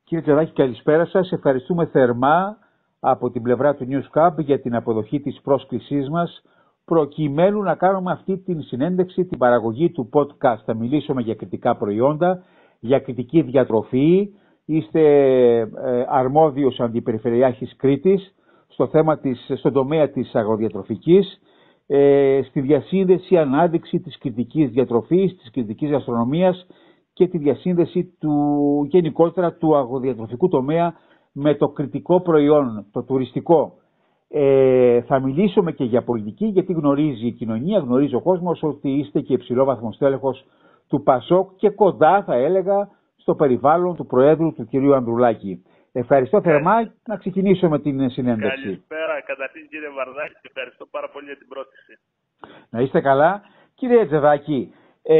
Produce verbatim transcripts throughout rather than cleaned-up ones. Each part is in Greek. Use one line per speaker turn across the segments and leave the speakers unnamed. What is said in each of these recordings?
Κύριε Τζεδάκη, καλησπέρα σας. Ευχαριστούμε θερμά από την πλευρά του Newscap για την αποδοχή της πρόσκλησής μας προκειμένου να κάνουμε αυτή την συνέντευξη, την παραγωγή του podcast. Θα μιλήσουμε για κριτικά προϊόντα, για κριτική διατροφή. Είστε ε, αρμόδιος αντιπεριφερειάρχης Κρήτης στο θέμα της, στον τομέα της αγροδιατροφικής, ε, στη διασύνδεση, ανάδειξη της κριτικής διατροφής, της κριτικής γαστρονομίας και τη διασύνδεση του, γενικότερα του αγροδιατροφικού τομέα με το κριτικό προϊόν, το τουριστικό. Ε, θα μιλήσουμε και για πολιτική, γιατί γνωρίζει η κοινωνία, γνωρίζει ο κόσμος ότι είστε και υψηλόβαθμος τέλεχος του ΠΑΣΟΚ και κοντά, θα έλεγα, στο περιβάλλον του Προέδρου, του κυρίου Ανδρουλάκη. Ευχαριστώ θερμά. Να ξεκινήσουμε την συνέντευξη.
Καλησπέρα, καταρχήν κύριε Βαρδάκη, ευχαριστώ πάρα πολύ για την πρόσκληση.
Να είστε καλά. Κύριε Τζεδάκη,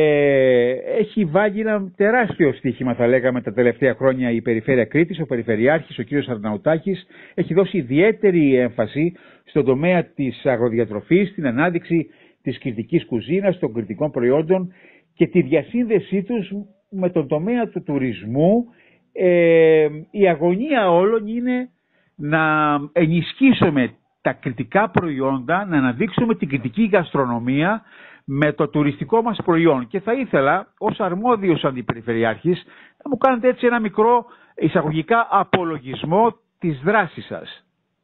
ε, έχει βάλει ένα τεράστιο στοίχημα, θα λέγαμε, τα τελευταία χρόνια η Περιφέρεια Κρήτης, ο Περιφερειάρχης, ο κύριος Αρναουτάκης, έχει δώσει ιδιαίτερη έμφαση στον τομέα της αγροδιατροφής, στην ανάδειξη της κριτικής κουζίνας, των κριτικών προϊόντων και τη διασύνδεσή τους με τον τομέα του τουρισμού. Ε, η αγωνία όλων είναι να ενισχύσουμε τα κριτικά προϊόντα, να αναδείξουμε την κριτική γαστρονομία με το τουριστικό μας προϊόν. Και θα ήθελα, ως αρμόδιος αντιπεριφερειάρχης, να μου κάνετε έτσι ένα μικρό εισαγωγικά απολογισμό της δράσης σας.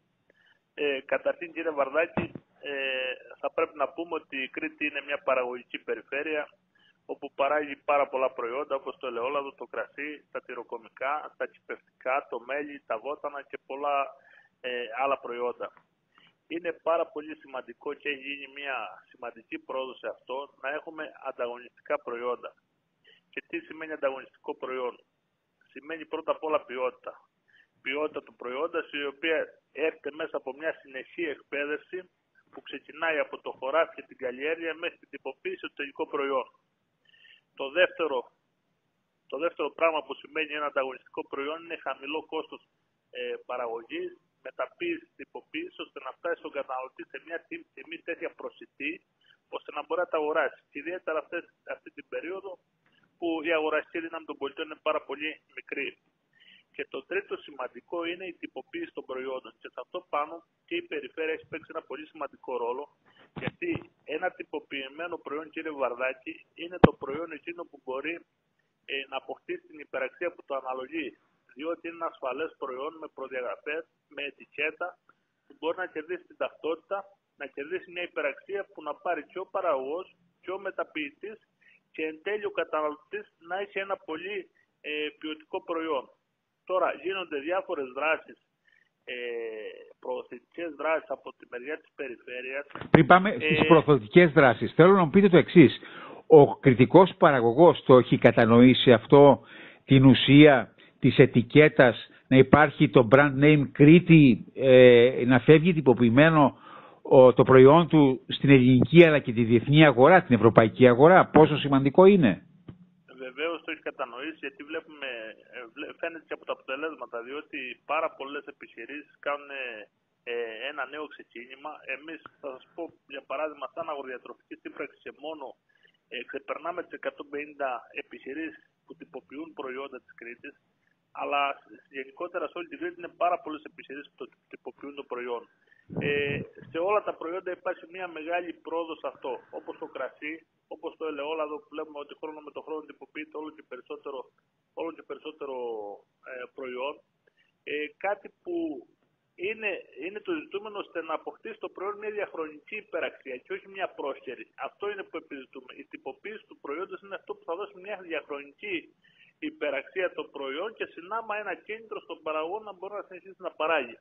Ε, καταρχήν κύριε Βαρδάκη, ε, θα πρέπει να πούμε ότι η Κρήτη είναι μια παραγωγική περιφέρεια όπου παράγει πάρα πολλά προϊόντα όπως το ελαιόλαδο, το κρασί, τα τυροκομικά, τα κυπευτικά, το μέλι, τα βότανα και πολλά ε, άλλα προϊόντα. Είναι πάρα πολύ σημαντικό και έχει γίνει μια σημαντική πρόοδος σε αυτό να έχουμε ανταγωνιστικά προϊόντα. Και τι σημαίνει ανταγωνιστικό προϊόν? Σημαίνει πρώτα απ' όλα ποιότητα. Ποιότητα του προϊόντος, η οποία έρχεται μέσα από μια συνεχή εκπαίδευση που ξεκινάει από το χωράφι και την καλλιέργεια μέχρι την τυποποίηση του τελικού προϊόν. Το δεύτερο, το δεύτερο πράγμα που σημαίνει ένα ανταγωνιστικό προϊόν είναι χαμηλό κόστος ε, παραγωγής, μεταποίηση, τυποποίηση, ώστε να φτάσει στον καταναλωτή σε μια τιμή τέτοια προσιτή, ώστε να μπορεί να τα αγοράσει. Και ιδιαίτερα αυτές, αυτή την περίοδο που η αγοραστική δύναμη των πολιτών είναι πάρα πολύ μικρή. Και το τρίτο σημαντικό είναι η τυποποίηση των προϊόντων. Και σε αυτό πάνω και η περιφέρεια έχει παίξει ένα πολύ σημαντικό ρόλο, γιατί ένα τυποποιημένο προϊόν, κύριε Βαρδάκη, είναι το προϊόν εκείνο που μπορεί ε, να αποκτήσει την υπεραξία που το αναλογεί. Διότι είναι ένα ασφαλές προϊόν με προδιαγραφές, με ετικέτα, που μπορεί να κερδίσει την ταυτότητα, να κερδίσει μια υπεραξία που να πάρει και ο παραγωγός και ο μεταποιητής και εν τέλει ο καταναλωτής να έχει ένα πολύ ε, ποιοτικό προϊόν. Τώρα γίνονται διάφορες δράσεις, ε, προωθητικές δράσεις από τη μεριά της περιφέρειας.
Πριν πάμε ε... στις προωθητικές δράσεις, θέλω να μου πείτε το εξής. Ο κριτικός παραγωγός το έχει κατανοήσει αυτό, την ουσία της ετικέτας, να υπάρχει το brand name Κρήτη, ε, να φεύγει τυποποιημένο ο, το προϊόν του στην ελληνική αλλά και τη διεθνή αγορά, την ευρωπαϊκή αγορά. Πόσο σημαντικό είναι?
Βεβαίως το έχει κατανοήσει, γιατί βλέπουμε, φαίνεται και από τα αποτελέσματα, διότι πάρα πολλές επιχειρήσεις κάνουν ε, ένα νέο ξεκίνημα. Εμείς, θα σας πω για παράδειγμα, σαν αγροδιατροφική σύμπραξη σε μόνο ε, ξεπερνάμε τις εκατόν πενήντα επιχειρήσεις που τυποποιούν προϊόντα της Κρήτης, αλλά γενικότερα σε όλη την Κρήτη είναι πάρα πολλές επιχειρήσεις που το τυποποιούν το προϊόν. Ε, σε όλα τα προϊόντα υπάρχει μια μεγάλη πρόοδος αυτό, όπως το κρασί, όπως το ελαιόλαδο, που βλέπουμε ότι χρόνο με το χρόνο τυποποιείται όλο και περισσότερο, όλο και περισσότερο ε, προϊόν. Ε, κάτι που είναι, είναι το ζητούμενο, ώστε να αποκτήσει το προϊόν μια διαχρονική υπεραξία και όχι μια πρόσχερη. Αυτό είναι που επιζητούμε. Η τυποποίηση του προϊόντος είναι αυτό που θα δώσει μια διαχρονική υπεραξία το προϊόν και συνάμα ένα κίνητρο στον παραγωγό να μπορεί να συνεχίσει να παράγει.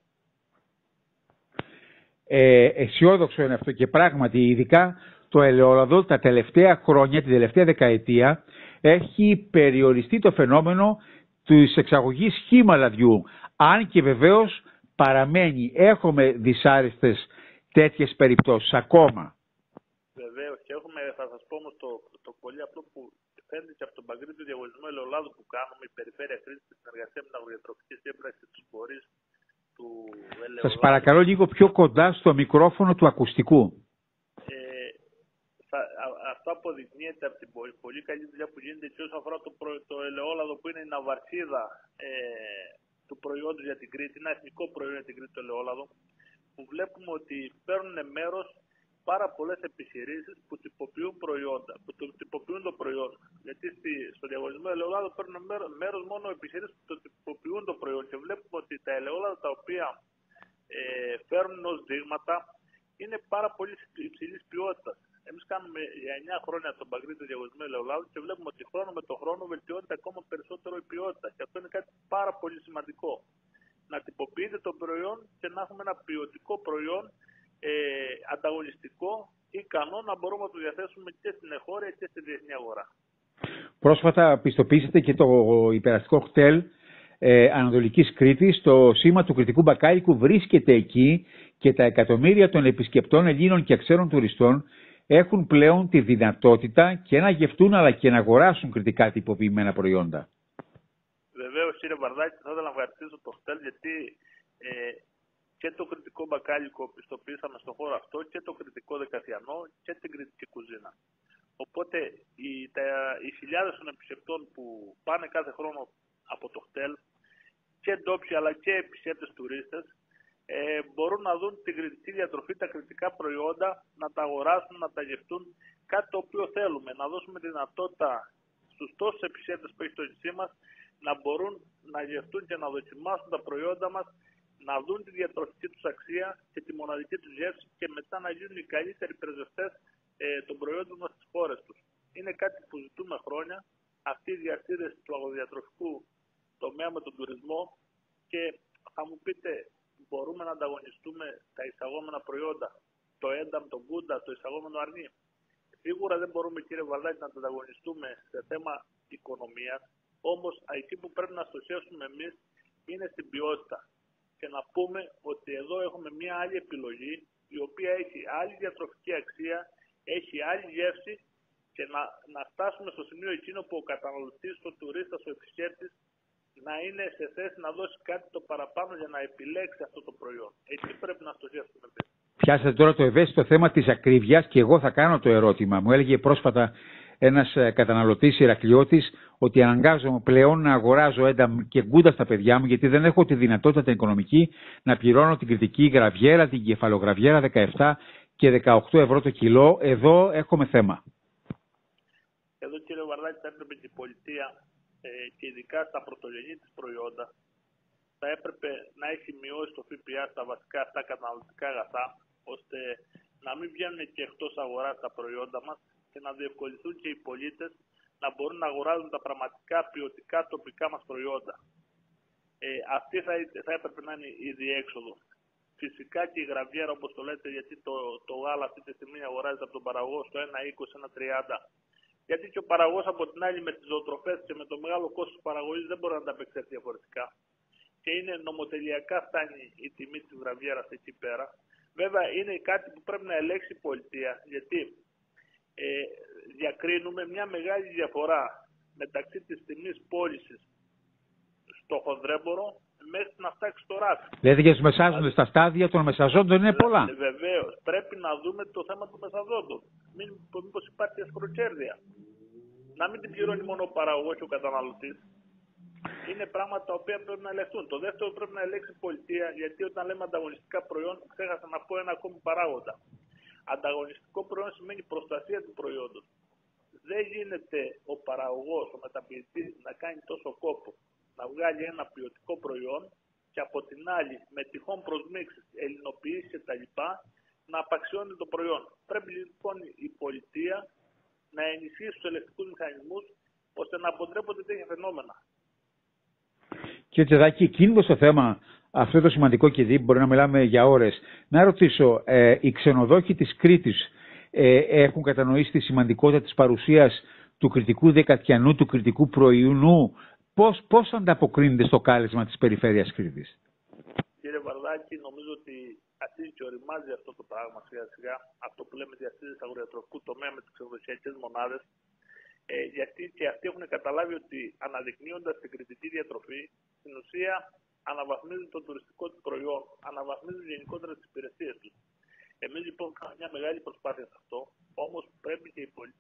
Ε, αισιόδοξο είναι αυτό και πράγματι, ειδικά το ελαιόλαδο τα τελευταία χρόνια, την τελευταία δεκαετία, έχει περιοριστεί το φαινόμενο της εξαγωγής χύμα λαδιού. Αν και βεβαίως παραμένει, έχουμε δυσάρεστες τέτοιες περιπτώσεις ακόμα.
Βεβαίως, και έχουμε, θα σας πω όμως το, το πολύ απλό που φαίνεται και από τον παγκόσμιο διαγωνισμό ελαιολάδου που κάνουμε, η Περιφέρεια Κρήτης στη συνεργασία με την Αγροδιατροφική Σύμπραξη και τους φορείς του ελαιολάδου.
Σας παρακαλώ λίγο πιο κοντά στο μικρόφωνο του ακουστικού.
Ε, θα, α, αυτό αποδεικνύεται από την πολύ, πολύ καλή δουλειά που γίνεται και όσο αφορά το, προ, το ελαιόλαδο που είναι η ναυαρχίδα ε, του προϊόντος για την Κρήτη, ένα εθνικό προϊόν για την Κρήτη το ελαιόλαδο, που βλέπουμε ότι παίρνουν μέρος πάρα πολλές επιχειρήσεις που τυποποιούν προϊόντα, που το, τυποποιούν το προϊόν. Γιατί στη, στο διαγωνισμό ελαιόλαδο παίρνουν μέρος μόνο επιχειρήσεις που το τυποποιούν το προϊόν και βλέπουμε ότι τα ελαιόλαδα τα οποία ε, φέρνουν ως δείγματα είναι πάρα πολύ υψηλής ποιότητας. Εμείς κάνουμε για εννιά χρόνια τον παγκόσμιο διαγωνισμό ελαιολάδου και βλέπουμε ότι χρόνο με τον χρόνο βελτιώνεται ακόμα περισσότερο η ποιότητα. Και αυτό είναι κάτι πάρα πολύ σημαντικό. Να τυποποιείται το προϊόν και να έχουμε ένα ποιοτικό προϊόν ε, ανταγωνιστικό, ικανό να μπορούμε να το διαθέσουμε και στην εγχώρια και στη διεθνή αγορά.
Πρόσφατα πιστοποιήσατε και το υπεραστικό χτέλ ε, Ανατολικής Κρήτης. Το σήμα του κρητικού μπακάλικου βρίσκεται εκεί και τα εκατομμύρια των επισκεπτών Ελλήνων και ξένων τουριστών έχουν πλέον τη δυνατότητα και να γευτούν αλλά και να αγοράσουν κρητικά τυποποιημένα προϊόντα.
Βεβαίως, κύριε Βαρδάκη, θα ήθελα να ευχαριστήσω το χτέλ γιατί ε, και το κρητικό μπακάλικο πιστοποιήσαμε στον χώρο αυτό και το κρητικό δεκαθιανό και την κρητική κουζίνα. Οπότε οι, τα, οι χιλιάδες των επισκεπτών που πάνε κάθε χρόνο από το χτέλ και ντόπιοι αλλά και επισκέπτες τουρίστες ε, μπορούν να δουν την κρητική διατροφή, τα κρητικά προϊόντα, να τα αγοράσουν, να τα γευτούν, κάτι το οποίο θέλουμε, να δώσουμε τη δυνατότητα στους τόσους επισκέπτες που έχει το νησί μας να μπορούν να γευτούν και να δοκιμάσουν τα προϊόντα μας, να δουν τη διατροφική τους αξία και τη μοναδική τους γεύση και μετά να γίνουν οι καλύτεροι πρεσβευτές ε, των προϊόντων μας στις χώρες τους. Είναι κάτι που ζητούμε χρόνια, αυτή η διασύνδεση του αγροδιατροφικού τομέα με τον τουρισμό και θα μου πείτε, μπορούμε να ανταγωνιστούμε τα εισαγόμενα προϊόντα, το ένταμ, το γκούντα, το εισαγόμενο αρνί. Σίγουρα δεν μπορούμε, κύριε Βαρδάκη, να ανταγωνιστούμε σε θέμα οικονομίας, όμως εκεί που πρέπει να στοχεύσουμε εμείς είναι στην ποιότητα. Και να πούμε ότι εδώ έχουμε μια άλλη επιλογή, η οποία έχει άλλη διατροφική αξία, έχει άλλη γεύση και να, να φτάσουμε στο σημείο εκείνο που ο καταναλωτής, ο τουρίστας, ο επισκέπτης να είναι σε θέση να δώσει κάτι το παραπάνω για να επιλέξει αυτό το προϊόν. Εκεί πρέπει να στοχεύσουμε.
Πιάσατε τώρα το ευαίσθητο θέμα της ακρίβειας και εγώ θα κάνω το ερώτημα. Μου έλεγε πρόσφατα ένας καταναλωτής Ηρακλειώτης ότι αναγκάζομαι πλέον να αγοράζω ένταμ και γκούντα στα παιδιά μου γιατί δεν έχω τη δυνατότητα την οικονομική να πληρώνω την κρητική γραβιέρα, την κεφαλογραβιέρα δεκαεπτά και δεκαοκτώ ευρώ το κιλό. Εδώ έχουμε θέμα.
Εδώ, κύριε Βαρδάκη, θα έπρεπε και η πολιτεία ε, και ειδικά στα πρωτογενή της προϊόντα θα έπρεπε να έχει μειώσει το ΦΠΑ στα βασικά αυτά καταναλωτικά αγαθά, ώστε να μην βγαίνουν και εκτός αγοράς τα προϊόντα μας και να διευκολυνθούν και οι πολίτες να μπορούν να αγοράζουν τα πραγματικά ποιοτικά τοπικά μας προϊόντα. Ε, αυτή θα, θα έπρεπε να είναι η διέξοδο. Φυσικά και η γραβιέρα, όπως το λέτε, γιατί το, το γάλα αυτή τη στιγμή αγοράζεται από τον παραγωγό στο ένα είκοσι, ένα τριάντα. Γιατί και ο παραγωγός από την άλλη με τις ζωοτροφές και με το μεγάλο κόστος παραγωγής δεν μπορεί να τα απεξέλθει διαφορετικά. Και είναι νομοτελειακά φτάνει η τιμή της γραβιέρας εκεί πέρα. Βέβαια είναι κάτι που πρέπει να ελέγξει η πολιτεία, γιατί ε, διακρίνουμε μια μεγάλη διαφορά μεταξύ της τιμής πώλησης στο χονδρέμπορο μέχρι να φτάξει στο ράφι.
Δηλαδή για τους μεσάζοντες, στα στάδια των μεσαζόντων είναι πολλά.
Ε, βεβαίως. Πρέπει να δούμε το θέμα των μεσαζόντων. Μην, μήπως υπάρχει ασκροκέρδεια. Να μην την πληρώνει μόνο ο παραγωγός και ο καταναλωτής. Είναι πράγματα τα οποία πρέπει να ελεγχθούν. Το δεύτερο πρέπει να ελέγξει η πολιτεία, γιατί όταν λέμε ανταγωνιστικά προϊόν, ξέχασα να πω ένα ακόμη παράγοντα. Ανταγωνιστικό προϊόν σημαίνει προστασία του προϊόντος. Δεν γίνεται ο παραγωγός, ο μεταποιητής να κάνει τόσο κόπο να βγάλει ένα ποιοτικό προϊόν και από την άλλη με τυχόν προσμίξεις, ελληνοποιήσεις κτλ. Να απαξιώνει το προϊόν. Πρέπει λοιπόν η πολιτεία να ενισχύσει τους ελεκτικούς μηχανισμούς ώστε να αποτρέπονται τέτοια φαινόμενα.
Κύριε Τσεδάκη, κλείνοντα το θέμα αυτό το σημαντικό και δι, μπορεί να μιλάμε για ώρες, να ρωτήσω, ε, οι ξενοδόχοι της Κρήτης ε, έχουν κατανοήσει τη σημαντικότητα της παρουσίας του κρητικού δεκατιανού, του κρητικού προϊουνού. Πώς, πώς ανταποκρίνεται στο κάλεσμα της περιφέρειας Κρήτης?
Κύριε Βαρδάκη, νομίζω ότι αρχίζει και οριμάζει αυτό το πράγμα σιγά σιγά, αυτό που λέμε διασύνδεση αγροδιατροφικού τομέα με τις ξενοδοχειακές μονάδες. Ε, γιατί και αυτοί έχουν καταλάβει ότι αναδεικνύοντας την κρητική διατροφή, στην ουσία αναβαθμίζουν το τουριστικό του προϊόν, αναβαθμίζουν γενικότερα τις υπηρεσίες τους. Εμείς λοιπόν κάνουμε μια μεγάλη προσπάθεια σε αυτό, όμως πρέπει και η πολιτεία να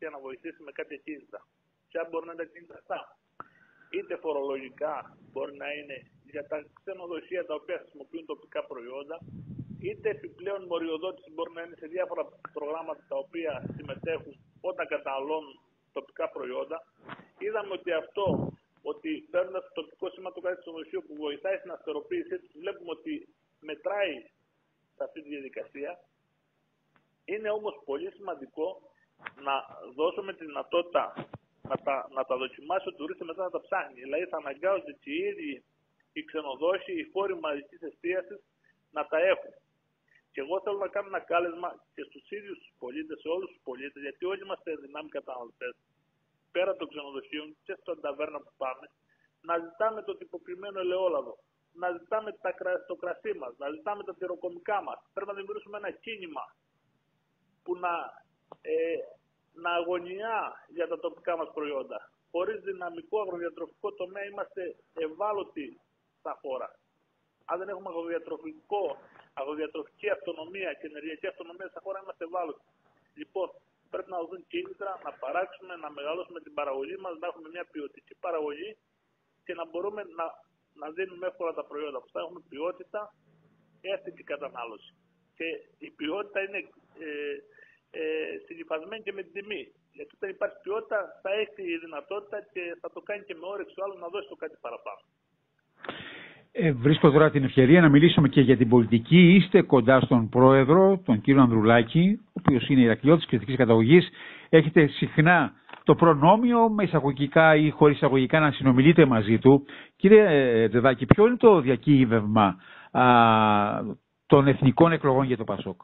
βοηθήσει με κάποια κίνητρα. Ποια μπορεί να είναι τα κίνητρα αυτά? Είτε φορολογικά μπορεί να είναι για τα ξενοδοχεία τα οποία χρησιμοποιούν τοπικά προϊόντα, είτε επιπλέον μοριοδότηση μπορεί να είναι σε διάφορα προγράμματα τα οποία συμμετέχουν όταν καταναλώνουν τοπικά προϊόντα. Είδαμε ότι αυτό, ότι παίρνοντα το τοπικό σήμα του κάθε ξενοδοχείου που βοηθάει στην αστεροποίησή του, βλέπουμε ότι μετράει σε αυτή τη διαδικασία. Είναι όμως πολύ σημαντικό να δώσουμε τη δυνατότητα να τα, να τα δοκιμάσει ο τουρίστης μετά να τα ψάχνει. Δηλαδή θα αναγκάζονται και οι ίδιοι οι ξενοδόχοι, οι φόροι μαζικής εστίασης να τα έχουν. Και εγώ θέλω να κάνω ένα κάλεσμα και στους ίδιους τους πολίτες, σε όλους τους πολίτες, γιατί όλοι είμαστε δυνάμοι καταναλωτές, πέρα των ξενοδοχείων και στον ταβέρνα που πάμε, να ζητάμε το τυποποιημένο ελαιόλαδο, να ζητάμε τα, το κρασί μας, να ζητάμε τα τυροκομικά μας. Πρέπει να δημιουργήσουμε ένα κίνημα που να, ε, να αγωνιά για τα τοπικά μας προϊόντα. Χωρίς δυναμικό αγροδιατροφικό τομέα είμαστε ευάλωτοι στα χώρα. Αν δεν έχουμε αγροδιατροφικό, αγροδιατροφική αυτονομία και ενεργειακή αυτονομία στα χώρα, είμαστε ευάλωτοι. Λοιπόν, πρέπει να δοθούν κίνητρα, να παράξουμε, να μεγαλώσουμε την παραγωγή μας, να έχουμε μια ποιοτική παραγωγή και να μπορούμε να, να δίνουμε εύκολα τα προϊόντα. Που θα έχουμε ποιότητα και εύθυνη κατανάλωση. Και η ποιότητα είναι ε, ε, συνυφασμένη και με την τιμή. Γιατί όταν υπάρχει ποιότητα, θα έχει η δυνατότητα και θα το κάνει και με όρεξη του άλλου να δώσει το κάτι παραπάνω.
Ε, βρίσκω τώρα την ευκαιρία να μιλήσουμε και για την πολιτική. Είστε κοντά στον πρόεδρο, τον κύριο Ανδρουλάκη, ο οποίος είναι Ηρακλειώτης κριτικής καταγωγής. Έχετε συχνά το προνόμιο, με εισαγωγικά ή χωρίς εισαγωγικά, να συνομιλείτε μαζί του. Κύριε Δεδάκη, ποιο είναι το διακύβευμα α, των εθνικών εκλογών για το ΠΑΣΟΚ?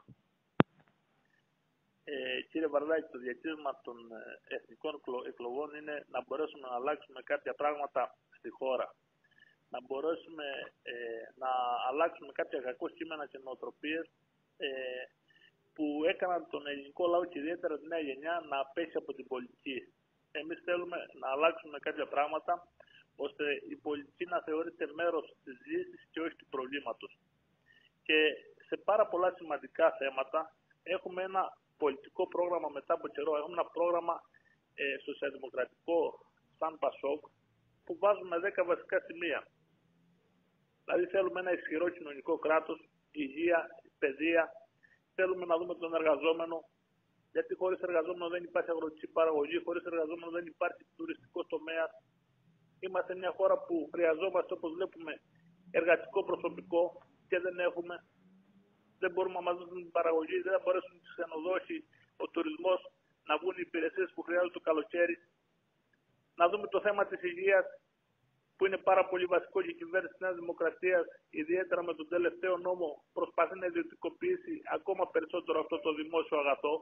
Ε, κύριε Βαρδάκη, το διακύβευμα των εθνικών εκλογών είναι να μπορέσουμε να αλλάξουμε κάποια πράγματα στη χώρα. Να μπορέσουμε ε, να αλλάξουμε κάποια κακό κείμενα και νοοτροπίες ε, που έκαναν τον ελληνικό λαό και ιδιαίτερα τη νέα γενιά να απέχει από την πολιτική. Εμείς θέλουμε να αλλάξουμε κάποια πράγματα ώστε η πολιτική να θεωρείται μέρος της λύσης και όχι του προβλήματος. Και σε πάρα πολλά σημαντικά θέματα έχουμε ένα πολιτικό πρόγραμμα μετά από καιρό. Έχουμε ένα πρόγραμμα ε, σοσιαλδημοκρατικό σαν ΠΑΣΟΚ που βάζουμε δέκα βασικά σημεία. Δηλαδή θέλουμε ένα ισχυρό κοινωνικό κράτος, υγεία, παιδεία. Θέλουμε να δούμε τον εργαζόμενο, γιατί χωρίς εργαζόμενο δεν υπάρχει αγροτική παραγωγή, χωρίς εργαζόμενο δεν υπάρχει τουριστικός τομέας. Είμαστε μια χώρα που χρειαζόμαστε, όπως βλέπουμε, εργατικό προσωπικό και δεν έχουμε. Δεν μπορούμε να μας δώσουν την παραγωγή, δεν θα μπορέσουν οι ξενοδόχοι, ο τουρισμός να βγουν οι υπηρεσίες που χρειάζονται το καλοκαίρι. Να δούμε το θέμα της υγείας, που είναι πάρα πολύ βασικό και η κυβέρνηση της Νέας Δημοκρατίας, ιδιαίτερα με τον τελευταίο νόμο, προσπαθεί να ιδιωτικοποιήσει ακόμα περισσότερο αυτό το δημόσιο αγαθό.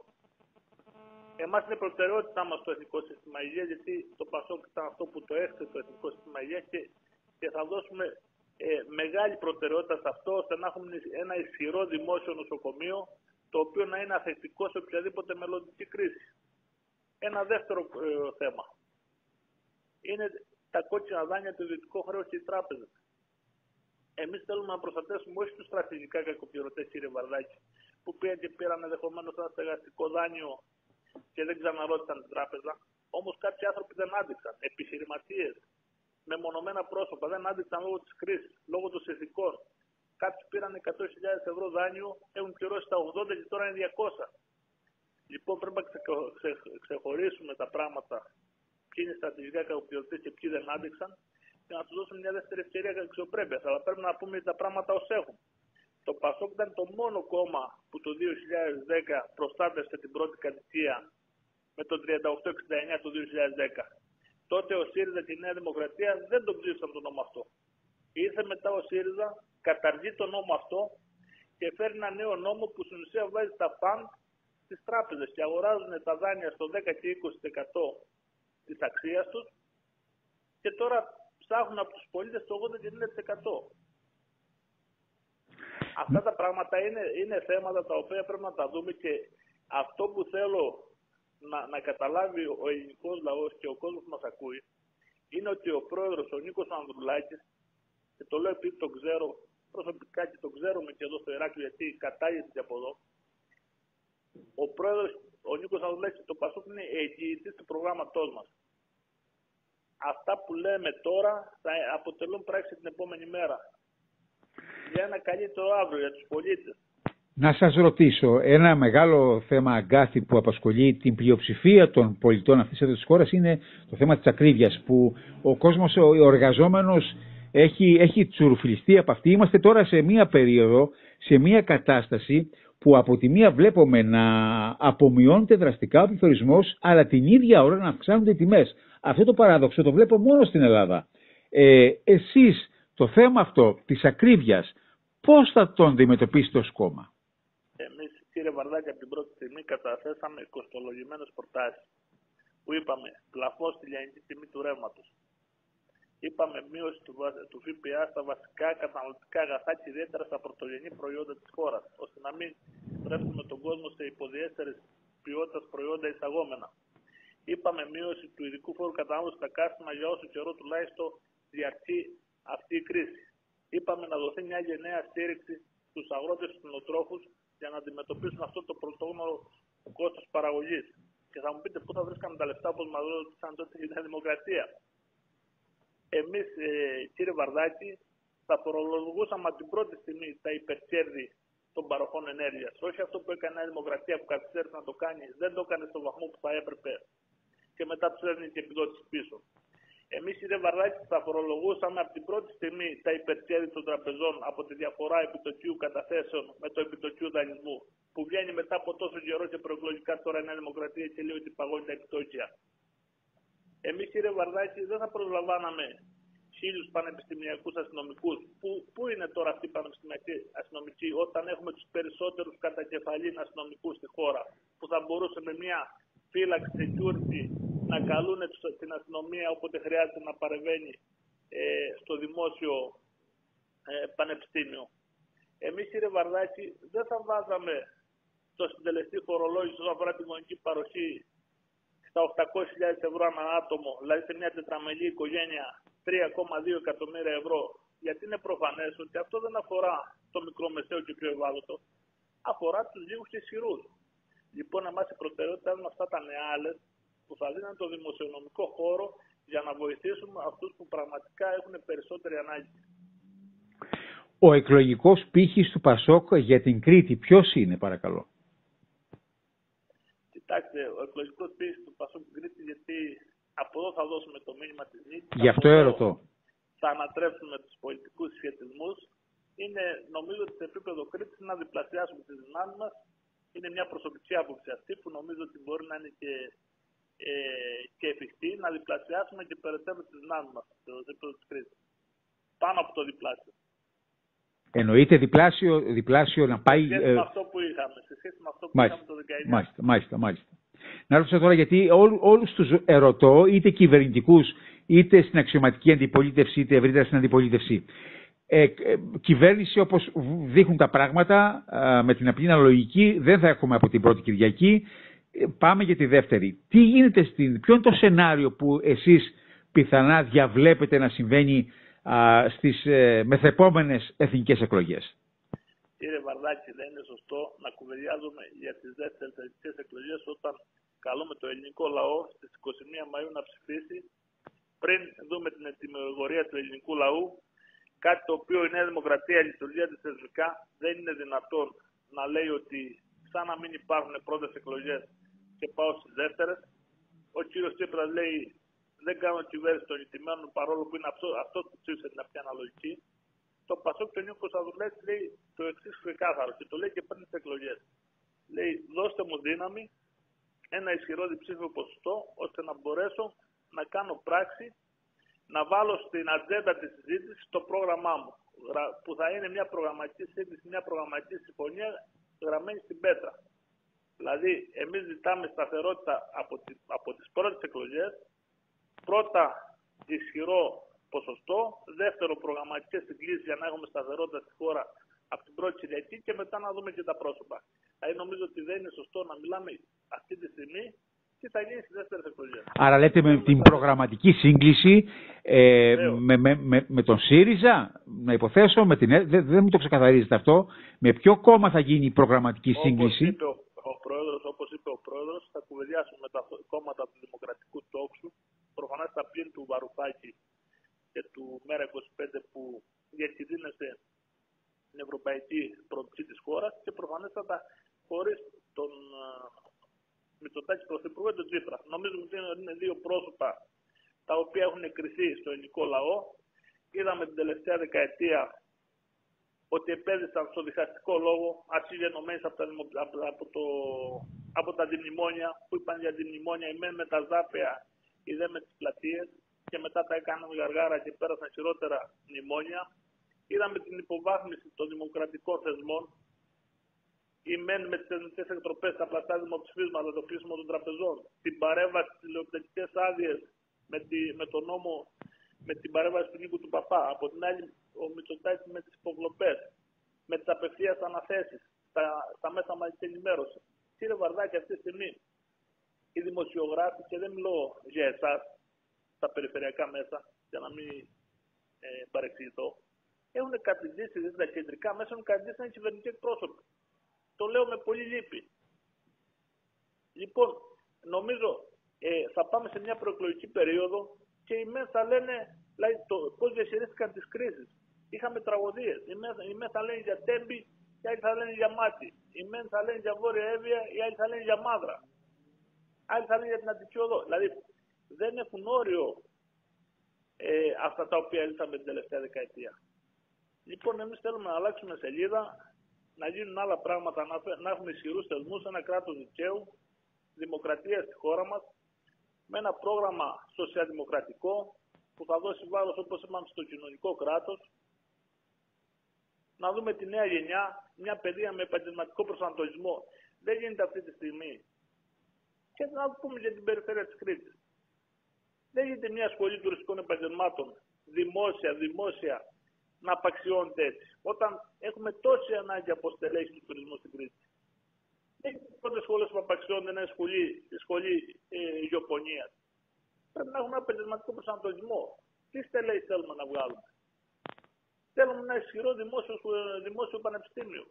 Εμάς είναι προτεραιότητά μας το Εθνικό Σύστημα Υγείας, γιατί το ΠΑΣΟΚ ήταν αυτό που το έθεσε το Εθνικό Σύστημα Υγείας και, και θα δώσουμε ε, μεγάλη προτεραιότητα σε αυτό, ώστε να έχουμε ένα ισχυρό δημόσιο νοσοκομείο, το οποίο να είναι αθεκτικό σε οποιαδήποτε μελλοντική κρίση. Ένα δεύτερο ε, θέμα είναι τα κόκκινα δάνεια, το ιδιωτικό χρέος και οι τράπεζες. Εμείς θέλουμε να προστατεύσουμε όχι τους στρατηγικά κακοπληρωτές, κύριε Βαρδάκη, που πήγαν και πήραν ενδεχομένως ένα στεγαστικό δάνειο και δεν ξαναρώτησαν την τράπεζα. Όμως κάποιοι άνθρωποι δεν άντυξαν. Επιχειρηματίες, μεμονωμένα πρόσωπα δεν άντυξαν λόγω της κρίσης, λόγω των συνθηκών. Κάποιοι πήραν εκατό χιλιάδες ευρώ δάνειο, έχουν πληρώσει τα ογδόντα και τώρα είναι διακόσια. Λοιπόν, πρέπει να ξε, ξε, ξεχωρίσουμε τα πράγματα. Ποιοι είναι στρατηγικά κακοπληρωτές και ποιοι δεν άντεξαν, και να του δώσουμε μια δεύτερη ευκαιρία αξιοπρέπειας. Αλλά πρέπει να πούμε τα πράγματα ως έχουν. Το ΠΑΣΟΚ ήταν το μόνο κόμμα που το δύο χιλιάδες δέκα προστάτευσε την πρώτη κατοικία με το τριάντα οκτώ εξήντα εννιά το δύο χιλιάδες δέκα. Τότε ο ΣΥΡΙΖΑ και η Νέα Δημοκρατία δεν τον ψήφισαν τον νόμο αυτό. Ήρθε μετά ο ΣΥΡΙΖΑ, καταργεί τον νόμο αυτό και φέρνει ένα νέο νόμο που στην ουσία βάζει τα φαντ στις τράπεζες και αγοράζουν τα δάνεια στο δέκα και είκοσι τοις εκατό της αξίας τους και τώρα ψάχνουν από τους πολίτες το ογδόντα και ενενήντα τοις εκατό. Αυτά τα πράγματα είναι, είναι θέματα τα οποία πρέπει να τα δούμε και αυτό που θέλω να, να καταλάβει ο ελληνικός λαός και ο κόσμος που μας ακούει είναι ότι ο πρόεδρος, ο Νίκος Ανδρουλάκης, και το λέω επειδή τον ξέρω προσωπικά και τον ξέρουμε και εδώ στο Ηράκλειο γιατί κατάγεται από εδώ, ο πρόεδρος ο Νίκος Ανδρουλάκης, το Πασόκ είναι εγγυητής του προγράμματός μας. Αυτά που λέμε τώρα θα αποτελούν πράξη την επόμενη μέρα. Για ένα καλύτερο αύριο για τους πολίτες.
Να σας ρωτήσω, ένα μεγάλο θέμα αγκάθι που απασχολεί την πλειοψηφία των πολιτών αυτής της χώρας είναι το θέμα της ακρίβειας, που ο κόσμος, ο εργαζόμενος έχει, έχει τσουρουφιλιστεί από αυτή. Είμαστε τώρα σε μία περίοδο, σε μία κατάσταση που από τη μία βλέπουμε να απομειώνεται δραστικά ο πληθωρισμός, αλλά την ίδια ώρα να αυξάνονται οι τιμές. Αυτό το παράδοξο το βλέπω μόνο στην Ελλάδα. Ε, εσείς το θέμα αυτό της ακρίβειας, πώς θα τον αντιμετωπίσετε ως κόμμα?
Εμείς, κύριε Βαρδάκη, από την πρώτη στιγμή καταθέσαμε κοστολογημένες προτάσεις που είπαμε πλαφόν στη λιανική τιμή του ρεύματος. Είπαμε μείωση του, του ΦΠΑ στα βασικά καταναλωτικά αγαθά και ιδιαίτερα στα πρωτογενή προϊόντα της χώρας, ώστε να μην στρέφουμε τον κόσμο σε υποδιέστερες ποιότητας προϊόντα εισαγόμενα. Είπαμε μείωση του ειδικού φόρου κατανάλωσης στα καύσιμα για όσο καιρό τουλάχιστον διαρκεί αυτή η κρίση. Είπαμε να δοθεί μια γενναία στήριξη στους αγρότες και στους κτηνοτρόφους για να αντιμετωπίσουν αυτό το πρωτόγνωρο κόστος παραγωγής. Και θα μου πείτε πού θα βρίσκαμε τα λεφτά, όπως μας ρώτησαν τότε η Νέα Δημοκρατία. Εμείς, ε, κύριε Βαρδάκη, θα φορολογούσαμε από την πρώτη στιγμή τα υπερκέρδη των παροχών ενέργειας. Όχι αυτό που έκανε η Νέα Δημοκρατία που καθυστέρησε να το κάνει, δεν το έκανε στο βαθμό που θα έπρεπε και μετά τους έδινε και επιδότηση πίσω. Εμείς, κύριε Βαρδάκη, θα φορολογούσαμε από την πρώτη στιγμή τα υπερκέρδη των τραπεζών από τη διαφορά επιτοκίου καταθέσεων με το επιτοκίου δανεισμού, που βγαίνει μετά από τόσο καιρό και προεκλογικά τώρα η Νέα Δημοκρατία και λέει ότι παγώνει τα επιτόκια. Εμείς, κύριε Βαρδάκη, δεν θα προσλαμβάναμε χίλιους πανεπιστημιακούς αστυνομικούς. Πού, πού είναι τώρα αυτοί οι πανεπιστημιακοί αστυνομικοί, όταν έχουμε τους περισσότερους κατακεφαλήν αστυνομικούς στη χώρα, που θα μπορούσαν με μια φύλαξη security να καλούν την αστυνομία όποτε χρειάζεται να παρεμβαίνει ε, στο δημόσιο ε, πανεπιστήμιο. Εμείς, κύριε Βαρδάκη, δεν θα βάζαμε το συντελεστή φορολόγηση όσον αφορά την γονική παροχή στα οκτακόσιες χιλιάδες ευρώ ανά άτομο, δηλαδή σε μια τετραμελή οικογένεια τρία κόμμα δύο εκατομμύρια ευρώ, γιατί είναι προφανές ότι αυτό δεν αφορά το μικρομεσαίο και πιο ευάλωτο, αφορά τους λίγους και ισχυρούς. Λοιπόν, εμάς η προτεραιότητά μας θα ήταν άλλες, που θα δίνουν το δημοσιονομικό χώρο για να βοηθήσουμε αυτούς που πραγματικά έχουν περισσότερη ανάγκη.
Ο εκλογικός πύχης του Πασόκ για την Κρήτη ποιος είναι, παρακαλώ?
Κοιτάξτε, ο εκλογικός πύχης του Πασόκ στην Κρήτη, γιατί από εδώ θα δώσουμε το μήνυμα της νίκης.
Γι' αυτό ερωτώ.
Θα ανατρέψουμε τους πολιτικούς σχετισμούς. Είναι, νομίζω ότι σε επίπεδο Κρήτης, να διπλασιάσουμε τις δυνάμεις μας. Είναι μια προσωπική άποψη αυτή που νομίζω ότι μπορεί να είναι και, ε, και εφικτή, να διπλασιάσουμε και περαιτέρω τις δυνάμεις μας σε επίπεδο της Κρήτης. Πάνω από το διπλάσιο.
Εννοείται διπλάσιο, διπλάσιο να πάει...
Σε σχέση
ε...
με αυτό που είχαμε, σε σχέση με αυτό που
μάλιστα,
είχαμε το δεκαεννιά.
Μάλιστα, μάλιστα, μάλιστα. Να ρωτήσω τώρα, γιατί ό, όλους τους ερωτώ, είτε κυβερνητικούς, είτε στην αξιωματική αντιπολίτευση, είτε ευρύτερα στην αντιπολίτευση. Ε, ε, κυβέρνηση, όπως δείχνουν τα πράγματα, ε, με την απλή αναλογική, δεν θα έχουμε από την πρώτη Κυριακή. Ε, πάμε για τη δεύτερη. Τι γίνεται στην... Ποιο είναι το σενάριο που εσείς πιθανά διαβλέπετε να συμβαίνει α, στις ε, μεθεπόμενες εθνικές εκλογές?
Κύριε Βαρδάκη, δεν είναι σωστό να κουβεντιάζουμε για τις δεύτερες εθνικές εκλογές όταν καλούμε το ελληνικό λαό στις είκοσι μία Μαΐου να ψηφίσει, πριν δούμε την ετοιμιγορία του ελληνικού λαού, κάτι το οποίο η Νέα Δημοκρατία λειτουργία της θεσμικά δεν είναι δυνατόν να λέει ότι σαν να μην υπάρχουν πρώτες εκλογές και πάω στις δεύτερες. Ο κύριος Τσίπρας λέει δεν κάνω κυβέρνηση των ηττημένων, παρόλο που είναι αυτό, αυτό που ψήφισε την απλή αναλογική. Το Πασόκ του Νίκου Κωνσταντουλέτη λέει το εξής ξεκάθαρο και το λέει και πριν τις εκλογές. Λέει δώστε μου δύναμη, ένα ισχυρό διψήφιο ποσοστό, ώστε να μπορέσω να κάνω πράξη, να βάλω στην ατζέντα της συζήτησης το πρόγραμμά μου, που θα είναι μια προγραμματική σύντηση, μια προγραμματική συμφωνία γραμμένη στην πέτρα. Δηλαδή, εμείς ζητάμε σταθερότητα από, τη, από τις πρώτες εκλογές, πρώτα ισχυρό ποσοστό, δεύτερο προγραμματικές συγκλήσεις για να έχουμε σταθερότητα στη χώρα από την πρώτη Κυριακή και μετά να δούμε και τα πρόσωπα. Δηλαδή, νομίζω ότι δεν είναι σωστό να μιλάμε αυτή τη στιγμή τι θα γίνει στις δεύτερες εκλογές.
Άρα λέτε με την προγραμματική σύγκληση ε, με, με, με, με τον ΣΥΡΙΖΑ, να υποθέσω, με την, δεν, δεν μου το ξεκαθαρίζετε αυτό, με ποιο κόμμα θα γίνει η προγραμματική σύγκληση?
Όπως είπε ο, ο πρόεδρος, όπως είπε ο πρόεδρος, κουβεντιάσουμε με τα κόμματα του Δημοκρατικού Τόξου, προφανώς τα πλήν του Βαρουφάκη και του Μέρα είκοσι πέντε που διακινδύνευσε την ευρωπαϊκή προοπτική της χώρας και προφανέστατα χωρίς τον Μητσοτάκη Πρωθυπουργό και τον Τσίπρα. Νομίζω ότι είναι δύο πρόσωπα τα οποία έχουν εκκριθεί στο ελληνικό λαό. Είδαμε την τελευταία δεκαετία ότι επέδυσαν στο διχαστικό λόγο αρχίζει ενωμένες από, από, από, το, από τα αντιμνημόνια που είπαν για αντιμνημόνια, οι μεν με τα ζάπαια, οι δε με τις πλατείες και μετά τα έκαναν γαργάρα και πέρασαν χειρότερα μνημόνια. Είδαμε την υποβάθμιση των δημοκρατικών θεσμών, οι μεν με τις εθνικές εκτροπές, τα πλατά δημοψηφίσματα, το κλείσιμο των τραπεζών, την παρέμβαση στις τηλεοπτικές άδειες με, τη, με τον νόμο, με την παρέμβαση του Νίκου του Παπά. Από την άλλη, ο Μητσοτάκης με τις υποκλοπές, με τις απευθείας αναθέσεις στα, στα μέσα μαζικής ενημέρωσης. Κύριε Βαρδάκη, αυτή τη στιγμή οι δημοσιογράφοι, και δεν μιλώ για εσάς, στα περιφερειακά μέσα, για να μην ε, παρεξηγηθώ, έχουν κατηδίσει, δηλαδή τα κεντρικά μέσα έχουν κατηδίσει ένα κυβερνητικό εκπρόσωπο. Το λέω με πολύ λύπη. Λοιπόν, νομίζω ε, θα πάμε σε μια προεκλογική περίοδο και οι ΜΕΝ θα λένε δηλαδή, πώς διαχειρίστηκαν τις κρίσεις. Είχαμε τραγωδίες. Οι ΜΕΝ θα λένε για Τέμπη, οι άλλοι θα λένε για Μάτι. Οι ΜΕΝ θα λένε για Βόρεια Εύβοια, οι άλλοι θα λένε για Μάδρα. Άλλοι θα λένε για την Αττική Οδό. Δηλαδή δεν έχουν όριο ε, αυτά τα οποία ήλθαμε την τελευταία δεκαετία. Λοιπόν, εμείς θέλουμε να αλλάξουμε σελίδα, να γίνουν άλλα πράγματα, να έχουμε ισχυρούς θεσμούς, ένα κράτος δικαίου, δημοκρατία στη χώρα μας, με ένα πρόγραμμα σοσιαλδημοκρατικό που θα δώσει βάρος, όπως είπαμε, στο κοινωνικό κράτος, να δούμε τη νέα γενιά, μια παιδεία με επαγγελματικό προσανατολισμό. Δεν γίνεται αυτή τη στιγμή. Και να πούμε για την περιφέρεια της Κρήτης. Δεν γίνεται μια σχολή τουριστικών επαγγελμάτων, δημόσια, δημόσια, να απαξιώνεται έτσι. Όταν έχουμε τόση ανάγκη από στελέχη του τουρισμού στην Κρήτη. Δεν είναι πρώτες σχολές που απαξιώνεται να είναι σχολή, σχολή ε, γεωπονίας. Πρέπει να έχουμε ένα επαγγελματικό προσανατολισμό. Τι στελέχη θέλουμε να βγάλουμε. Θέλουμε ένα ισχυρό δημόσιο, δημόσιο πανεπιστήμιο.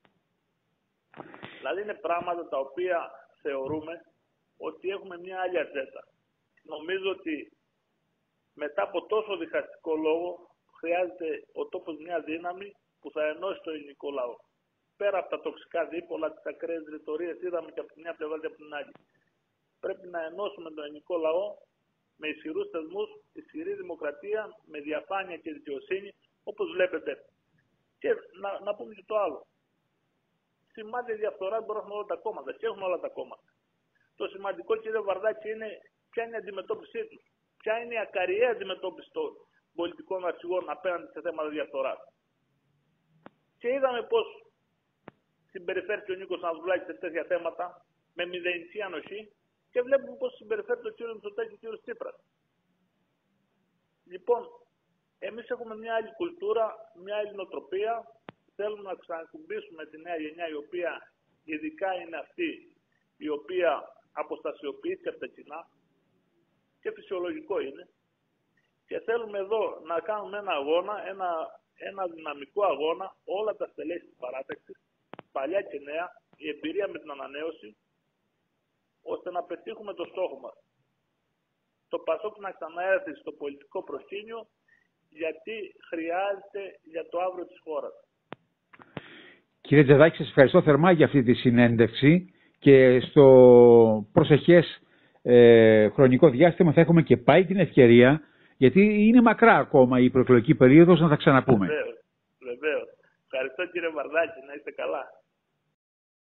Δηλαδή είναι πράγματα τα οποία θεωρούμε ότι έχουμε μια άλλη ατζέντα. Νομίζω ότι μετά από τόσο διχαστικό λόγο χρειάζεται ο τόπος μια δύναμη που θα ενώσει το ελληνικό λαό. Πέρα από τα τοξικά δίπολα, τις ακραίες ρητορίες, είδαμε και από τη μια πλευρά και από την άλλη. Πρέπει να ενώσουμε τον ελληνικό λαό με ισχυρούς θεσμούς, ισχυρή δημοκρατία, με διαφάνεια και δικαιοσύνη, όπως βλέπετε. Και να, να πούμε και το άλλο. Σημάδια διαφθορά μπορούν να έχουν όλα τα κόμματα και έχουν όλα τα κόμματα. Το σημαντικό, κύριε Βαρδάκη, είναι ποια είναι η αντιμετώπιση του. Ποια είναι η ακαριαία αντιμετώπιση των πολιτικών αρχηγών απέναντι σε θέματα διαφθοράς. Και είδαμε πώς συμπεριφέρθηκε ο Νίκος Ανδρουλάκης σε τέτοια θέματα με μηδενική ανοχή και βλέπουμε πώς συμπεριφέρεται ο κ. Μητσοτάκης και ο κ. Τσίπρας. Λοιπόν, εμείς έχουμε μια άλλη κουλτούρα, μια άλλη νοοτροπία. Θέλουμε να ξανακουμπήσουμε τη νέα γενιά, η οποία ειδικά είναι αυτή η οποία αποστασιοποιείται από τα κοινά και φυσιολογικό είναι. Και θέλουμε εδώ να κάνουμε ένα αγώνα, ένα, ένα δυναμικό αγώνα, όλα τα στελέχη της παράταξης, παλιά και νέα, η εμπειρία με την ανανέωση, ώστε να πετύχουμε το στόχο μας. Το ΠΑΣΟΚ να ξαναέρθει στο πολιτικό προσκήνιο, γιατί χρειάζεται για το αύριο της χώρας.
Κύριε Τζεδάκη, σας ευχαριστώ θερμά για αυτή τη συνέντευξη και στο προσεχές ε, χρονικό διάστημα θα έχουμε και πάλι την ευκαιρία, γιατί είναι μακρά ακόμα η προεκλογική περίοδος, να τα ξαναπούμε.
Βεβαίως, βεβαίως. Ευχαριστώ κύριε Βαρδάκη, να είστε καλά.